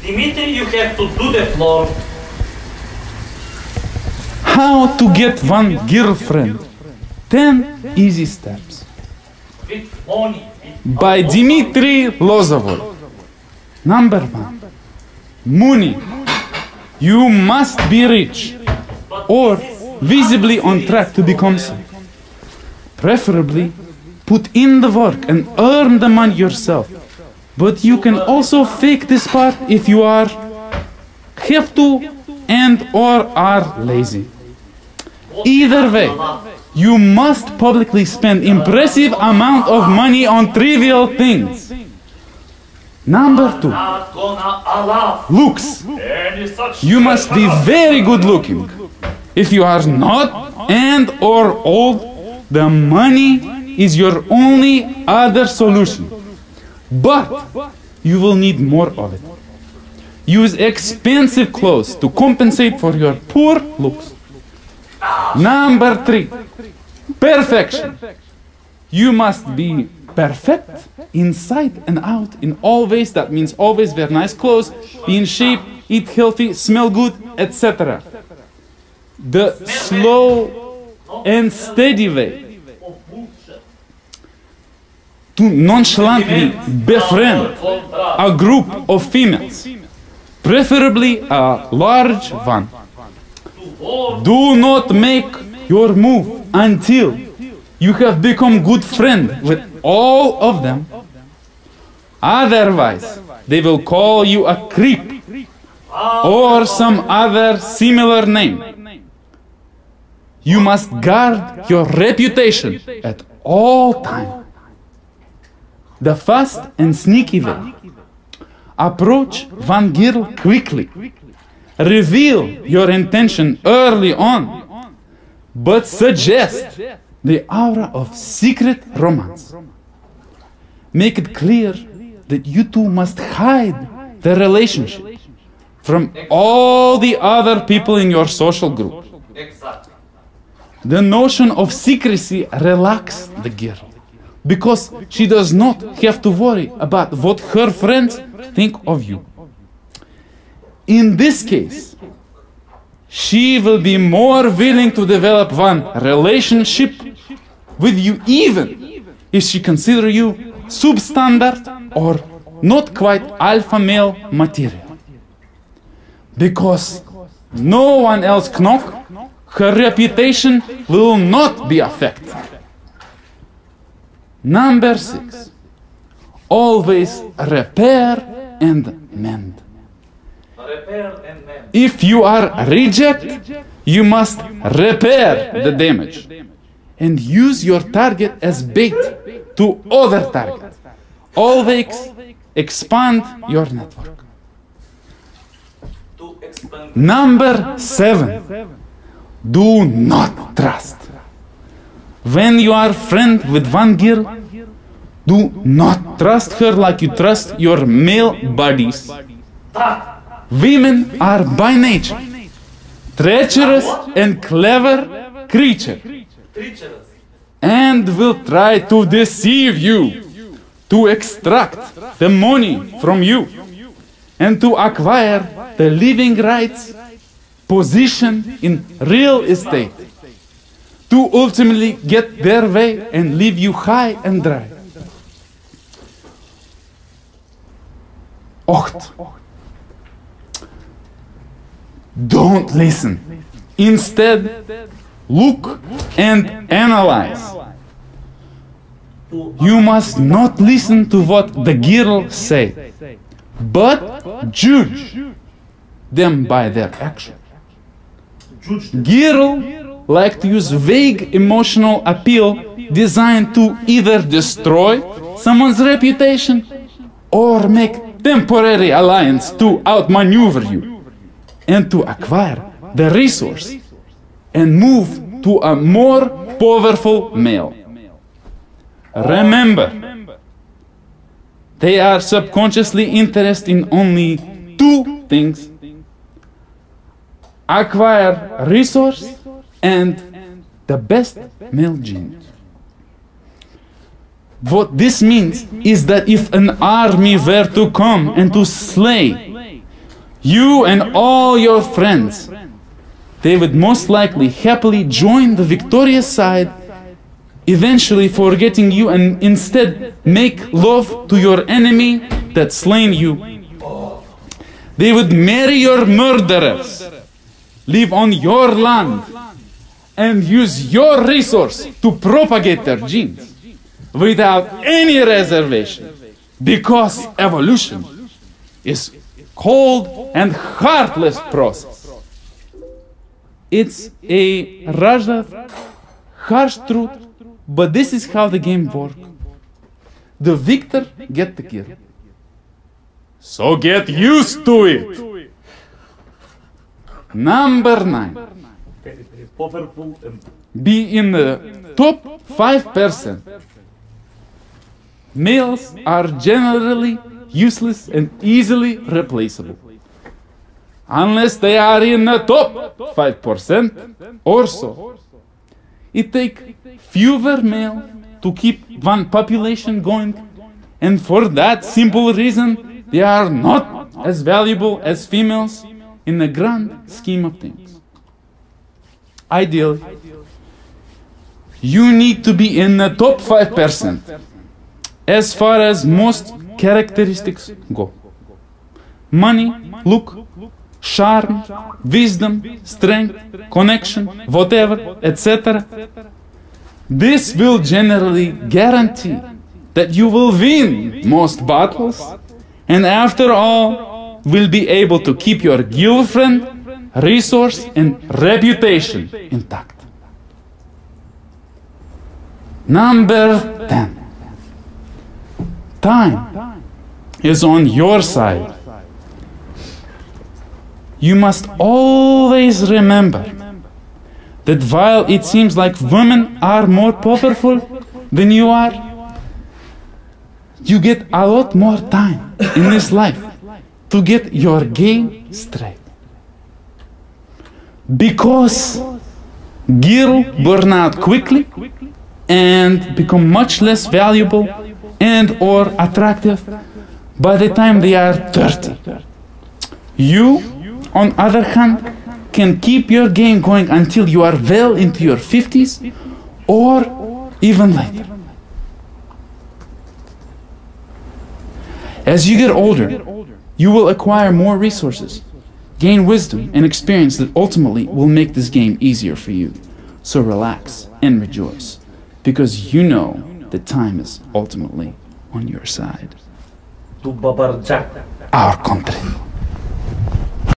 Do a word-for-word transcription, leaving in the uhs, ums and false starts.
Dimitri, you have to do the floor. How to get one girlfriend? ten easy steps. With money. By Dimitri Lozovoy. Number one. Money. You must be rich or visibly on track to become so. Preferably, put in the work and earn the money yourself. But you can also fake this part if you are, have to, and or are lazy. Either way, you must publicly spend impressive amount of money on trivial things. Number two, looks. You must be very good looking. If you are not and or old, the money is your only other solution. But you will need more of it. Use expensive clothes to compensate for your poor looks. Number three, perfection. You must be perfect inside and out in all ways. That means always wear nice clothes, be in shape, eat healthy, smell good, et cetera. The slow and steady way to nonchalantly befriend a group of females, preferably a large one. Do not make your move until you have become good friend with all of them. Otherwise, they will call you a creep or some other similar name. You must guard your reputation at all times. The fast and sneaky way. Approach one girl quickly. Reveal your intention early on, but suggest the aura of secret romance. Make it clear that you two must hide the relationship from all the other people in your social group. The notion of secrecy relaxes the girl, because she does not have to worry about what her friends think of you. In this case, she will be more willing to develop one relationship with you even if she considers you substandard or not quite alpha male material. Because no one else knock, her reputation will not be affected. Number six, always repair and mend. If you are rejected, you must repair the damage and use your target as bait to other targets. Always expand your network. Number seven, do not trust. When you are friend with one girl, do not trust her like you trust your male buddies. Women are by nature treacherous and clever creatures and will try to deceive you, to extract the money from you and to acquire the living rights position in real estate, to ultimately get their way and leave you high and dry. Ocht. Don't listen. Instead, look and analyze. You must not listen to what the girl say, but judge them by their action. Girl like to use vague emotional appeal designed to either destroy someone's reputation or make temporary alliance to outmaneuver you and to acquire the resource and move to a more powerful male. Remember, they are subconsciously interested in only two things: acquire resource and the best male genes. What this means is that if an army were to come and to slay You and all your friends, they would most likely happily join the victorious side, eventually forgetting you, and instead make love to your enemy that slain you. They would marry your murderers, live on your land, and use your resource to propagate their genes without any reservation, because evolution is cold and heartless process. It's a rather harsh truth, but this is how the game works. The victor gets the kill. So get used to it. Number nine. Be in the top five percent. Males are generally useless and easily replaceable. Unless they are in the top five percent or so. It takes fewer males to keep one population going, and for that simple reason, they are not as valuable as females in the grand scheme of things. Ideally, you need to be in the top five percent as far as most characteristics go. Money, look, charm, wisdom, strength, connection, whatever, et cetera. This will generally guarantee that you will win most battles, and after all, will be able to keep your girlfriend, resource, and reputation intact. Number ten. Time is on your side. You must always remember that while it seems like women are more powerful than you are, you get a lot more time in this life to get your game straight. Because girls burn out quickly and become much less valuable and or attractive by the time they are thirty. You, on other hand, can keep your game going until you are well into your fifties or even later. As you get older, you will acquire more resources, gain wisdom and experience that ultimately will make this game easier for you. So relax and rejoice, because you know that time is ultimately on your side. Our country.